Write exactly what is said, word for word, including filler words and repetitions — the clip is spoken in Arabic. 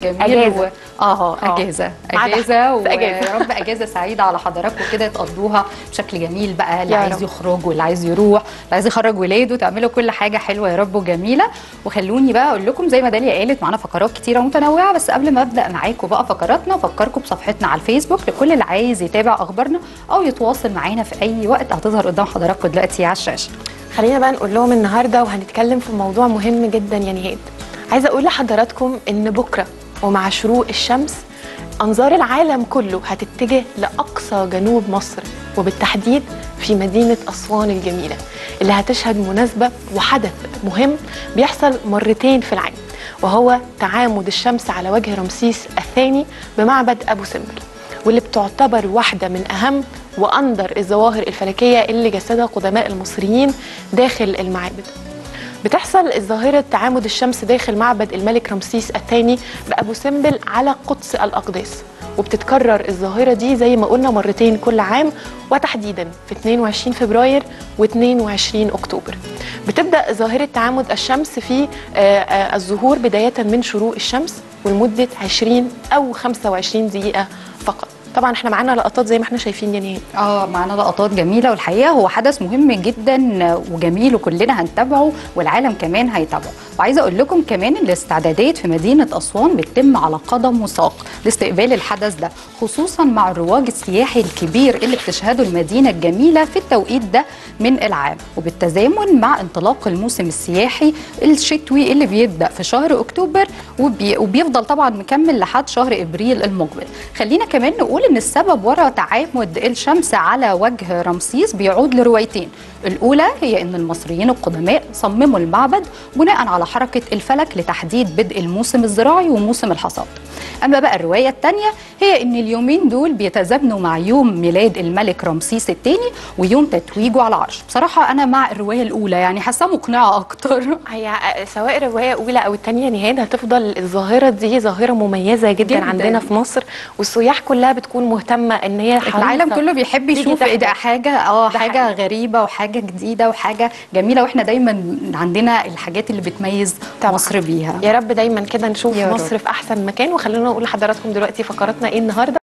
جميل اجازه و... اه اجازه اجازه ويا رب اجازه سعيده على حضراتكم كده تقضوها بشكل جميل بقى، اللي عايز يخرج واللي عايز يروح اللي عايز يخرج ولاده، تعملوا كل حاجه حلوه يا رب وجميله. وخلوني بقى اقول لكم زي ما داليا قالت معانا فقرات كتيره متنوعه، بس قبل ما ابدا معاكم بقى فقراتنا افكركم بصفحتنا على الفيسبوك لكل اللي عايز يتابع اخبارنا او يتواصل معانا في اي وقت، هتظهر قدام حضراتكم دلوقتي على الشاشه. خلينا بقى نقول لهم النهارده وهنتكلم في موضوع مهم جدا يا نهاد. عايزه اقول لحضراتكم ان بكره ومع شروق الشمس انظار العالم كله هتتجه لاقصى جنوب مصر، وبالتحديد في مدينه اسوان الجميله اللي هتشهد مناسبه وحدث مهم بيحصل مرتين في العام، وهو تعامد الشمس على وجه رمسيس الثاني بمعبد ابو سمبل، واللي بتعتبر واحده من اهم واندر الظواهر الفلكيه اللي جسدها قدماء المصريين داخل المعابد. بتحصل ظاهرة تعامد الشمس داخل معبد الملك رمسيس الثاني بأبو سمبل على قدس الأقداس، وبتتكرر الظاهرة دي زي ما قلنا مرتين كل عام، وتحديدا في اثنين وعشرين فبراير واثنين وعشرين أكتوبر. بتبدأ ظاهرة تعامد الشمس في الظهور بداية من شروق الشمس ولمدة عشرين أو خمسة وعشرين دقيقة فقط. طبعا احنا معانا لقطات زي ما احنا شايفين يا نهاد. اه معانا لقطات جميله، والحقيقه هو حدث مهم جدا وجميل وكلنا هنتابعه والعالم كمان هيتابعه. وعايزه اقول لكم كمان ان الاستعدادات في مدينه اسوان بتتم على قدم وساق لاستقبال الحدث ده، خصوصا مع الرواج السياحي الكبير اللي بتشهده المدينه الجميله في التوقيت ده من العام، وبالتزامن مع انطلاق الموسم السياحي الشتوي اللي بيبدا في شهر اكتوبر وبي وبيفضل طبعا مكمل لحد شهر ابريل المقبل. خلينا كمان نقول ان السبب وراء تعامد الشمس على وجه رمسيس بيعود لروايتين. الأولى هي أن المصريين القدماء صمموا المعبد بناء على حركة الفلك لتحديد بدء الموسم الزراعي وموسم الحصاد. أما بقى الرواية الثانية هي أن اليومين دول بيتزامنوا مع يوم ميلاد الملك رمسيس الثاني ويوم تتويجه على العرش. بصراحة أنا مع الرواية الأولى، يعني حاسة مقنعة أكتر. هي سواء الرواية الأولى أو الثانية نهاد هتفضل الظاهرة دي ظاهرة مميزة جدا, جداً عندنا في مصر، والسياح كلها بتكون مهتمة أن هي العالم كله بيحب يشوف إيه ده، حاجة اه حاجة حقيقي. غريبة وحاجة جديدة وحاجة جميلة، واحنا دايما عندنا الحاجات اللي بتميز طبعا مصر بيها. يا رب دايما كده نشوف مصر رب. في أحسن مكان. وخلونا نقول لحضراتكم دلوقتي فقراتنا إيه النهاردة.